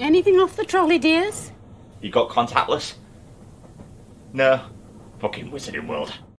Anything off the trolley, dears? You got contactless? No. Fucking Wizarding World.